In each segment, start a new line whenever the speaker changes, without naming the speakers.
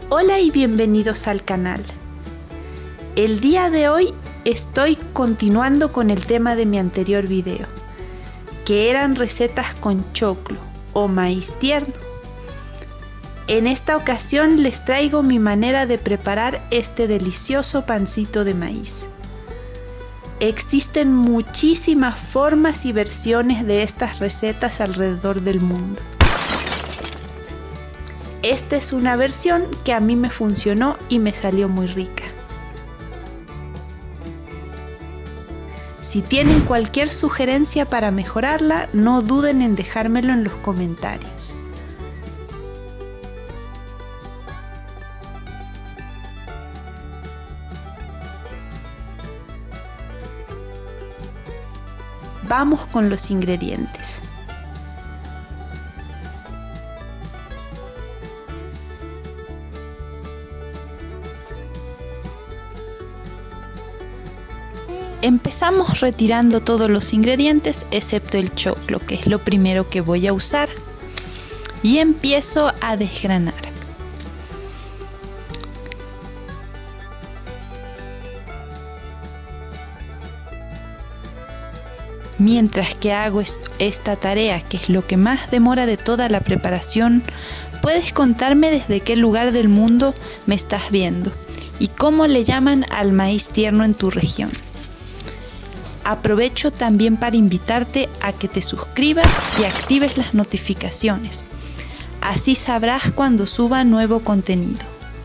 Hola y bienvenidos al canal. El día de hoy estoy continuando con el tema de mi anterior video, que eran recetas con choclo o maíz tierno. En esta ocasión les traigo mi manera de preparar este delicioso pancito de maíz. Existen muchísimas formas y versiones de estas recetas alrededor del mundo. Esta es una versión que a mí me funcionó y me salió muy rica. Si tienen cualquier sugerencia para mejorarla, no duden en dejármelo en los comentarios. Vamos con los ingredientes. Empezamos retirando todos los ingredientes excepto el choclo, que es lo primero que voy a usar, y empiezo a desgranar. Mientras que hago esta tarea, que es lo que más demora de toda la preparación, puedes contarme desde qué lugar del mundo me estás viendo y cómo le llaman al maíz tierno en tu región. Aprovecho también para invitarte a que te suscribas y actives las notificaciones. Así sabrás cuando suba nuevo contenido.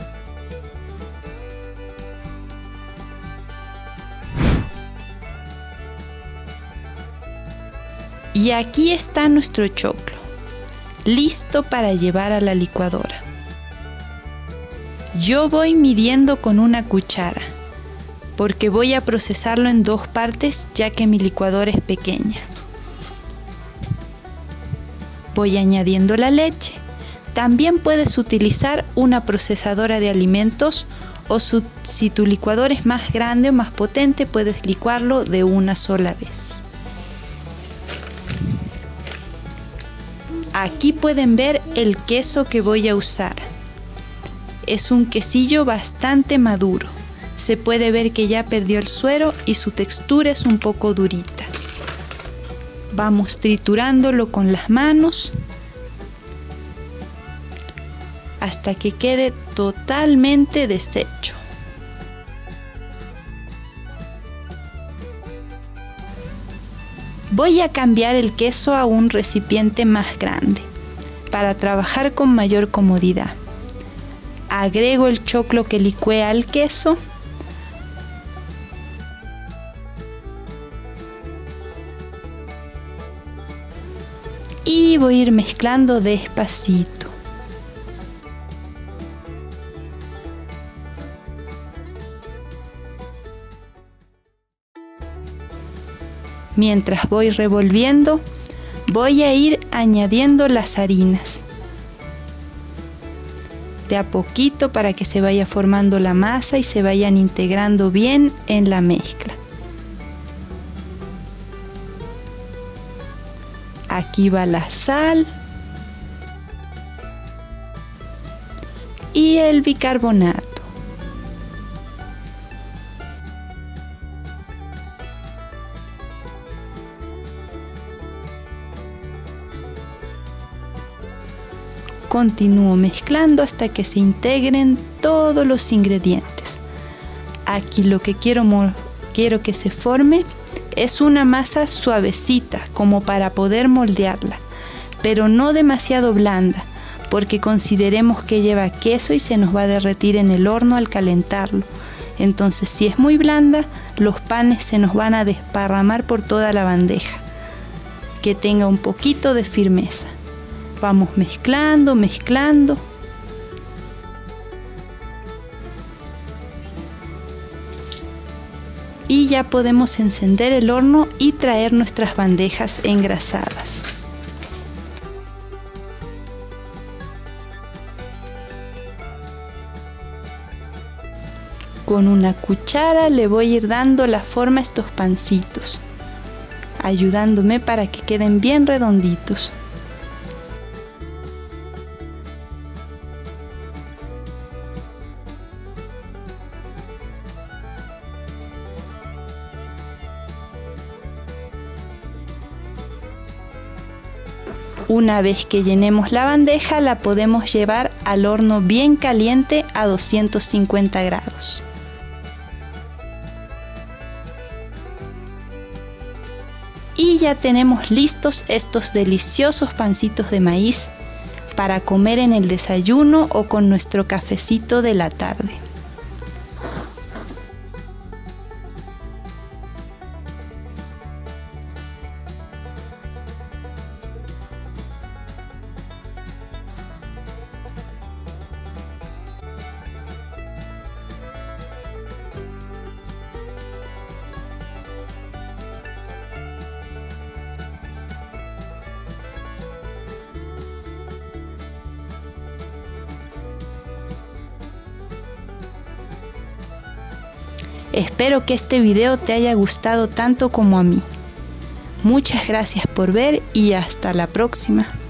Y aquí está nuestro choclo, listo para llevar a la licuadora. Yo voy midiendo con una cuchara, porque voy a procesarlo en dos partes ya que mi licuadora es pequeña. Voy añadiendo la leche. También puedes utilizar una procesadora de alimentos o si tu licuadora es más grande o más potente, puedes licuarlo de una sola vez. Aquí pueden ver el queso que voy a usar. Es un quesillo bastante maduro. Se puede ver que ya perdió el suero y su textura es un poco durita. Vamos triturándolo con las manos hasta que quede totalmente deshecho. Voy a cambiar el queso a un recipiente más grande para trabajar con mayor comodidad. Agrego el choclo que licué al queso . Y voy a ir mezclando despacito. Mientras voy revolviendo, voy a ir añadiendo las harinas. De a poquito para que se vaya formando la masa y se vayan integrando bien en la mezcla. Aquí va la sal y el bicarbonato. Continúo mezclando hasta que se integren todos los ingredientes. Aquí lo que quiero que se forme es una masa suavecita, como para poder moldearla, pero no demasiado blanda, porque consideremos que lleva queso y se nos va a derretir en el horno al calentarlo. Entonces, si es muy blanda, los panes se nos van a desparramar por toda la bandeja. Que tenga un poquito de firmeza. Vamos mezclando, mezclando. Y ya podemos encender el horno y traer nuestras bandejas engrasadas. Con una cuchara le voy a ir dando la forma a estos pancitos, ayudándome para que queden bien redonditos. Una vez que llenemos la bandeja, la podemos llevar al horno bien caliente a 250 grados. Y ya tenemos listos estos deliciosos pancitos de maíz para comer en el desayuno o con nuestro cafecito de la tarde. Espero que este video te haya gustado tanto como a mí. Muchas gracias por ver y hasta la próxima.